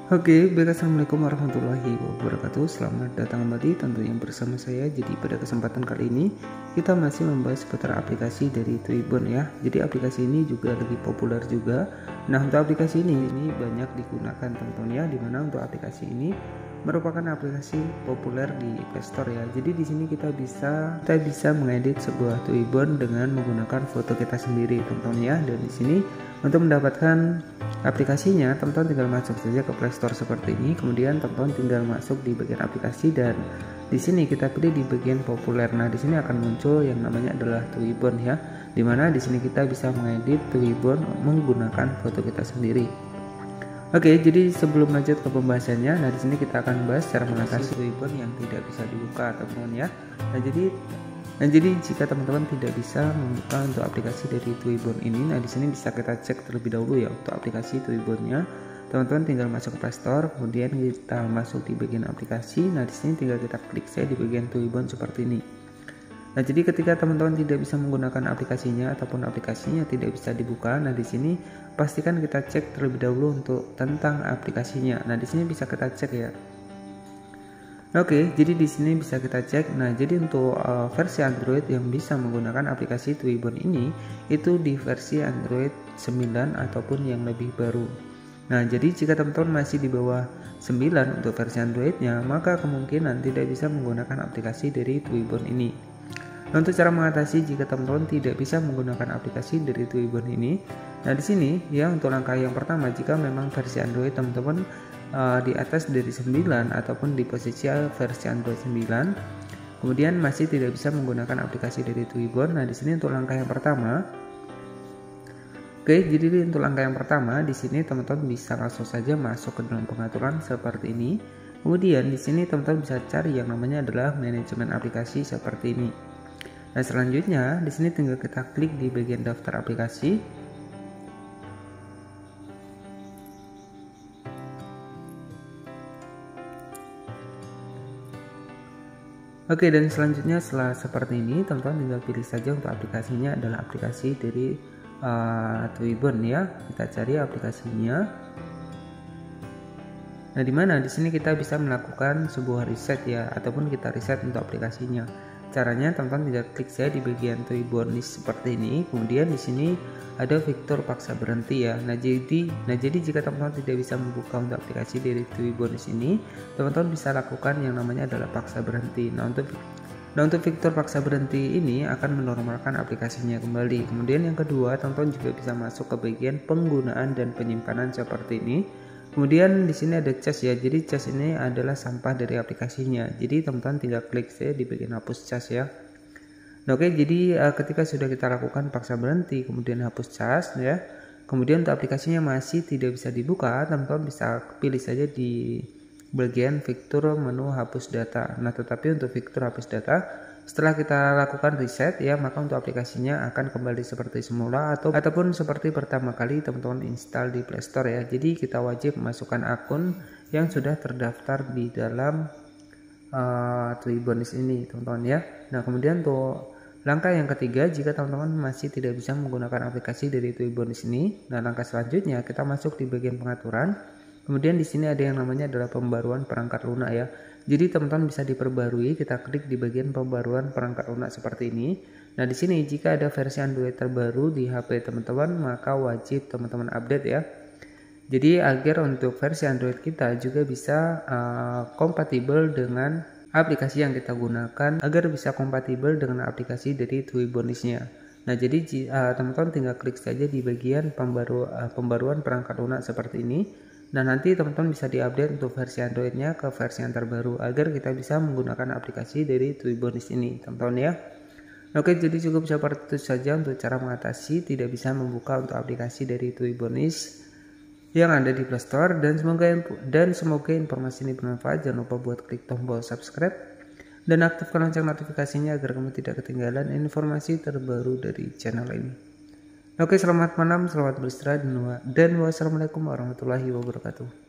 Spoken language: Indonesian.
Oke, baik, assalamualaikum warahmatullahi wabarakatuh. Selamat datang kembali tentunya bersama saya. Jadi pada kesempatan kali ini kita masih membahas seputar aplikasi dari Twibbon ya. Jadi aplikasi ini juga lebih populer juga. Nah, untuk aplikasi ini banyak digunakan tentunya, dimana untuk aplikasi ini merupakan aplikasi populer di Play Store ya. Jadi di sini kita bisa mengedit sebuah Twibbon dengan menggunakan foto kita sendiri tentunya. Dan di sini untuk mendapatkan aplikasinya, teman-teman tinggal masuk saja ke Play Store seperti ini. Kemudian teman-teman tinggal masuk di bagian aplikasi dan di sini kita pilih di bagian populer. Nah, di sini akan muncul yang namanya adalah Twibbon ya. Dimana di sini kita bisa mengedit Twibbon menggunakan foto kita sendiri. Oke, jadi sebelum lanjut ke pembahasannya, nah di sini kita akan bahas cara mengatasi Twibbon yang tidak bisa dibuka, teman-teman ya. Nah jadi jika teman-teman tidak bisa membuka untuk aplikasi dari Twibbon ini, nah di sini bisa kita cek terlebih dahulu ya untuk aplikasi Twibbonnya. Teman-teman tinggal masuk ke Play Store, kemudian kita masuk di bagian aplikasi. Nah di sini tinggal kita klik saja di bagian Twibbon seperti ini. Nah, jadi ketika teman-teman tidak bisa menggunakan aplikasinya ataupun aplikasinya tidak bisa dibuka, nah di sini pastikan kita cek terlebih dahulu untuk tentang aplikasinya. Nah, di sini bisa kita cek ya. Oke, jadi di sini bisa kita cek. Nah, jadi untuk versi Android yang bisa menggunakan aplikasi Twibbon ini itu di versi Android 9 ataupun yang lebih baru. Nah, jadi jika teman-teman masih di bawah 9 untuk versi Androidnya, maka kemungkinan tidak bisa menggunakan aplikasi dari Twibbon ini. Nah, untuk cara mengatasi jika teman-teman tidak bisa menggunakan aplikasi dari Twibbon ini, nah di sini ya untuk langkah yang pertama, jika memang versi Android teman-teman di atas dari 9 ataupun di posisi versi Android 9, kemudian masih tidak bisa menggunakan aplikasi dari Twibbon. Nah, di sini untuk langkah yang pertama, jadi untuk langkah yang pertama di sini teman-teman bisa langsung saja masuk ke dalam pengaturan seperti ini. Kemudian di sini teman-teman bisa cari yang namanya adalah manajemen aplikasi seperti ini. Nah, selanjutnya di sini tinggal kita klik di bagian daftar aplikasi. Oke, dan selanjutnya setelah seperti ini, teman-teman tinggal pilih saja untuk aplikasinya adalah aplikasi dari Twibbon ya. Kita cari aplikasinya. Nah, dimana di sini kita bisa melakukan sebuah riset ya, ataupun kita riset untuk aplikasinya. Caranya teman-teman tinggal klik saya di bagian Twibbon seperti ini. Kemudian di sini ada fitur paksa berhenti ya. Nah jadi jika teman-teman tidak bisa membuka untuk aplikasi dari Twibbon ini, teman-teman bisa lakukan yang namanya adalah paksa berhenti. Nah untuk fitur paksa berhenti ini akan menormalkan aplikasinya kembali. Kemudian yang kedua, teman-teman juga bisa masuk ke bagian penggunaan dan penyimpanan seperti ini. Kemudian di sini ada cas ya. Jadi cas ini adalah sampah dari aplikasinya. Jadi teman-teman tinggal klik saja di bagian hapus cas ya. Nah, oke, jadi ketika sudah kita lakukan paksa berhenti, kemudian hapus cas ya. Kemudian untuk aplikasinya masih tidak bisa dibuka, teman-teman bisa pilih saja di bagian fitur menu hapus data. Nah, tetapi untuk fitur hapus data, setelah kita lakukan reset ya, maka untuk aplikasinya akan kembali seperti semula ataupun seperti pertama kali teman-teman install di Play Store ya. Jadi kita wajib memasukkan akun yang sudah terdaftar di dalam Twibbon ini teman-teman ya. Nah, kemudian untuk langkah yang ketiga, jika teman-teman masih tidak bisa menggunakan aplikasi dari Twibbon ini, nah langkah selanjutnya kita masuk di bagian pengaturan. Kemudian di sini ada yang namanya adalah pembaruan perangkat lunak ya. Jadi teman-teman bisa diperbarui, kita klik di bagian pembaruan perangkat lunak seperti ini. Nah, di sini jika ada versi Android terbaru di HP teman-teman, maka wajib teman-teman update ya. Jadi agar untuk versi Android kita juga bisa kompatibel dengan aplikasi yang kita gunakan, agar bisa kompatibel dengan aplikasi dari Twibbon-nya. Nah, jadi teman-teman tinggal klik saja di bagian pembaruan perangkat lunak seperti ini. Nah, nanti teman-teman bisa diupdate untuk versi Androidnya ke versi yang terbaru agar kita bisa menggunakan aplikasi dari Twibbon ini, teman-teman ya. Oke, jadi cukup seperti itu saja untuk cara mengatasi tidak bisa membuka untuk aplikasi dari Twibbon yang ada di Play Store. Dan semoga informasi ini bermanfaat. Jangan lupa buat klik tombol subscribe dan aktifkan lonceng notifikasinya agar kamu tidak ketinggalan informasi terbaru dari channel ini. Oke, selamat malam, selamat beristirahat, dan wassalamualaikum warahmatullahi wabarakatuh.